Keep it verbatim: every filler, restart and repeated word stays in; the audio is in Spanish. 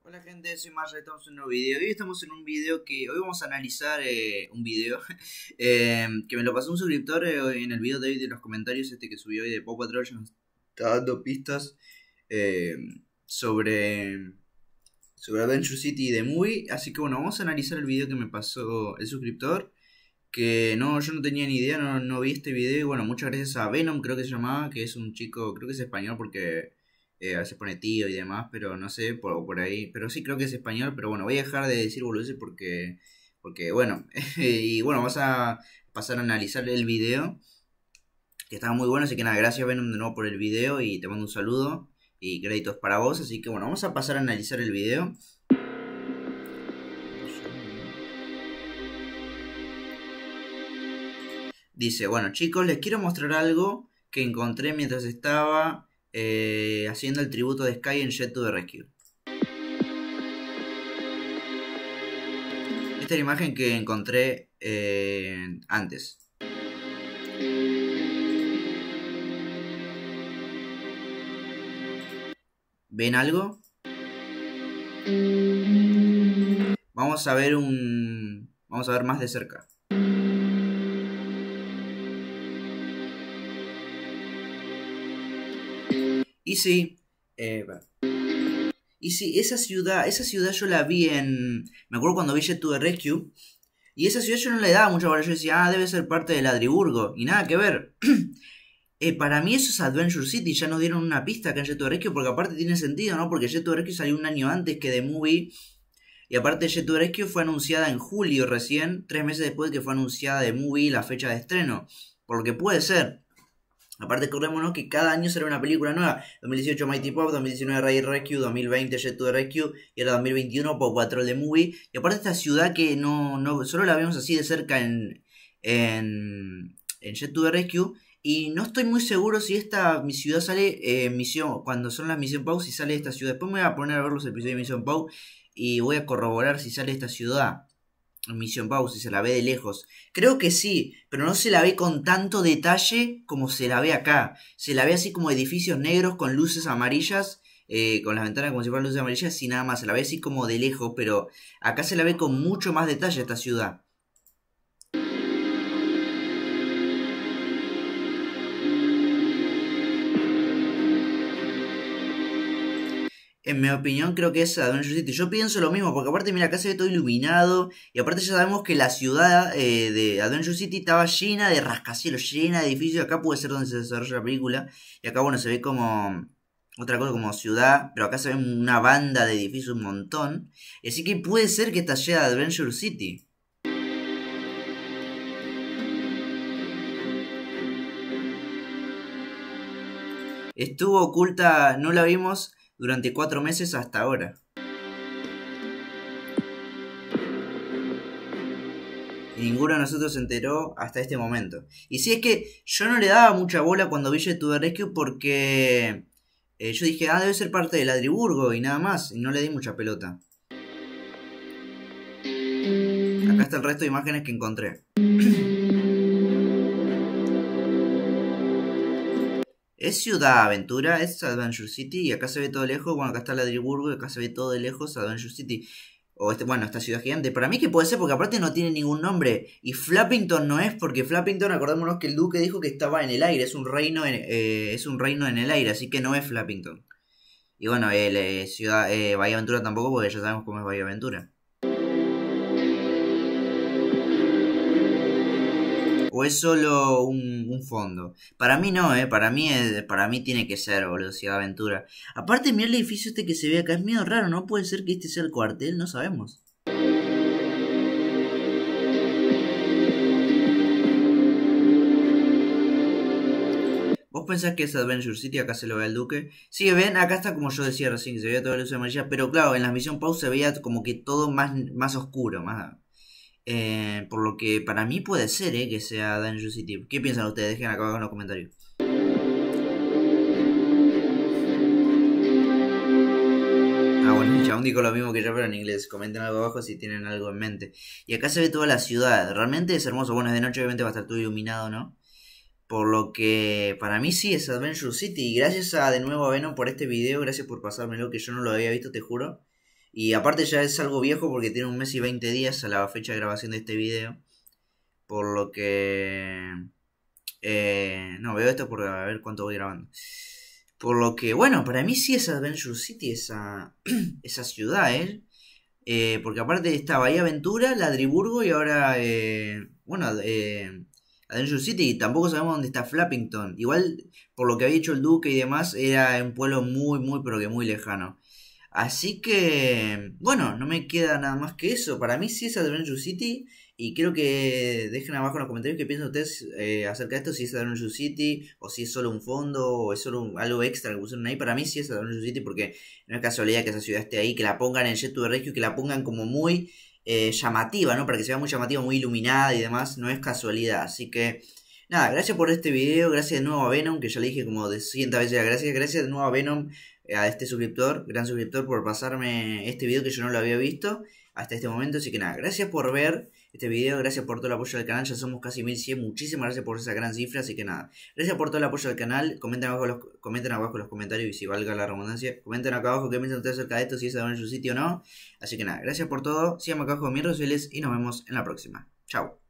Hola gente, soy Marja, estamos en un nuevo video. Hoy estamos en un video que hoy vamos a analizar eh, un video eh, que me lo pasó un suscriptor eh, en el video de hoy de los comentarios este que subió hoy de Paw Patrol. Ya nos está dando pistas eh, sobre sobre Adventure City de Movie. Así que bueno, vamos a analizar el video que me pasó el suscriptor. Que no, yo no tenía ni idea, no, no vi este video. Y bueno, muchas gracias a Venom, creo que se llamaba, que es un chico, creo que es español porque eh, a veces pone tío y demás, pero no sé, por, por ahí. Pero sí creo que es español, pero bueno, voy a dejar de decir boludeces porque, porque bueno, y bueno, vamos a pasar a analizar el video, que estaba muy bueno. Así que nada, gracias Venom de nuevo por el video y te mando un saludo y créditos para vos. Así que bueno, vamos a pasar a analizar el video. Dice, bueno chicos, les quiero mostrar algo que encontré mientras estaba eh, haciendo el tributo de Sky en Jet to the Rescue. Esta es la imagen que encontré eh, antes. ¿Ven algo? Vamos a ver un... Vamos a ver más de cerca. Y sí, eh, y sí, esa ciudad, esa ciudad yo la vi en... Me acuerdo cuando vi Jet to the Rescue. Y esa ciudad yo no le daba mucha valor. Yo decía, ah, debe ser parte de Ladriburgo. Y nada que ver. eh, para mí eso es Adventure City. Ya nos dieron una pista acá en Jet to the Rescue. Porque aparte tiene sentido, ¿no? Porque Jet to the Rescue salió un año antes que The Movie. Y aparte Jet to the Rescue fue anunciada en julio recién. Tres meses después de que fue anunciada The Movie la fecha de estreno. Por lo que puede ser. Aparte, acordémonos que cada año sale una película nueva. dos mil dieciocho Mighty Pop, dos mil diecinueve Ray Rescue, dos mil veinte Jet to the Rescue y ahora dos mil veintiuno Paw Patrol The Movie. Y aparte esta ciudad que no, no solo la vemos así de cerca en, en, en Jet to the Rescue. Y no estoy muy seguro si esta mi ciudad sale eh, misión, cuando son las Mission Paw, si sale esta ciudad. Después me voy a poner a ver los episodios de Mission Paw y voy a corroborar si sale esta ciudad. Mission Pau, si se la ve de lejos. Creo que sí, pero no se la ve con tanto detalle como se la ve acá. Se la ve así como edificios negros con luces amarillas, eh, con las ventanas como si fueran luces amarillas y nada más. Se la ve así como de lejos, pero acá se la ve con mucho más detalle esta ciudad. En mi opinión creo que es Adventure City. Yo pienso lo mismo, porque aparte mira, acá se ve todo iluminado. Y aparte ya sabemos que la ciudad eh, de Adventure City estaba llena de rascacielos, llena de edificios. Acá puede ser donde se desarrolla la película. Y acá bueno, se ve como otra cosa como ciudad. Pero acá se ve una banda de edificios, un montón. Así que puede ser que está llena de Adventure City. Estuvo oculta, no la vimos durante cuatro meses hasta ahora. Y ninguno de nosotros se enteró hasta este momento. Y si es que yo no le daba mucha bola cuando vi Jet to the Rescue porque eh, yo dije, ah, debe ser parte de Ladriburgo y nada más. Y no le di mucha pelota. Acá está el resto de imágenes que encontré. Es Ciudad Aventura, es Adventure City y acá se ve todo de lejos. Bueno, acá está Ladriburgo y acá se ve todo de lejos Adventure City. O este, bueno, esta ciudad gigante. Para mí que puede ser porque aparte no tiene ningún nombre. Y Flappington no es porque Flappington, acordémonos que el duque dijo que estaba en el aire. Es un reino en, eh, es un reino en el aire, así que no es Flappington. Y bueno, el, eh, ciudad, eh, Bahía Aventura tampoco porque ya sabemos cómo es Bahía Aventura. ¿O es solo un, un fondo? Para mí no, eh. Para mí, es, para mí tiene que ser, boludo, Ciudad Aventura. Aparte, mira el edificio este que se ve acá. Es medio raro, ¿no? Puede ser que este sea el cuartel, no sabemos. ¿Vos pensás que es Adventure City? Acá se lo ve al duque. Sí, ven, acá está como yo decía recién, que se veía toda la luz amarilla. Pero claro, en la misión Pause se veía como que todo más, más oscuro, más... Eh, por lo que para mí puede ser eh, que sea Adventure City. ¿Qué piensan ustedes? Dejen acá abajo en los comentarios. Ah, bueno, el chabón dijo lo mismo que yo, pero en inglés. Comenten algo abajo si tienen algo en mente. Y acá se ve toda la ciudad. Realmente es hermoso. Bueno, es de noche, obviamente va a estar todo iluminado, ¿no? Por lo que para mí sí es Adventure City. Y gracias a de nuevo a Venom por este video. Gracias por pasármelo, que yo no lo había visto, te juro. Y aparte ya es algo viejo porque tiene un mes y veinte días a la fecha de grabación de este video. Por lo que... Eh, no, veo esto por a ver cuánto voy grabando. Por lo que, bueno, para mí sí es Adventure City esa, esa ciudad, ¿eh? Eh, Porque aparte está Bahía Aventura, Ladriburgo y ahora, eh, bueno, eh, Adventure City. Y tampoco sabemos dónde está Flappington. Igual, por lo que había dicho el Duque y demás, era un pueblo muy, muy, pero que muy lejano. Así que, bueno, no me queda nada más que eso. Para mí sí es Adventure City. Y quiero que dejen abajo en los comentarios qué piensan ustedes eh, acerca de esto. Si es Adventure City, o si es solo un fondo, o es solo un- algo extra que pusieron ahí. Para mí sí es Adventure City porque no es casualidad que esa ciudad esté ahí. Que la pongan en Jet to the Rescue, que la pongan como muy eh, llamativa, ¿no? Para que sea muy llamativa, muy iluminada y demás. No es casualidad. Así que, nada, gracias por este video. Gracias de nuevo a Venom, que ya le dije como de cientos veces. ya, Gracias, gracias de nuevo a Venom, eh, a este suscriptor, gran suscriptor, por pasarme este video que yo no lo había visto hasta este momento. Así que nada, gracias por ver este video, gracias por todo el apoyo al canal. Ya somos casi mil cien. Muchísimas gracias por esa gran cifra. Así que nada, gracias por todo el apoyo al canal. Comenten abajo los, comenten abajo en los comentarios, y si valga la redundancia, comenten acá abajo qué piensan ustedes acerca de esto, si es en su sitio o no. Así que nada, gracias por todo. Síganme acá abajo con mis redes sociales y nos vemos en la próxima. Chao.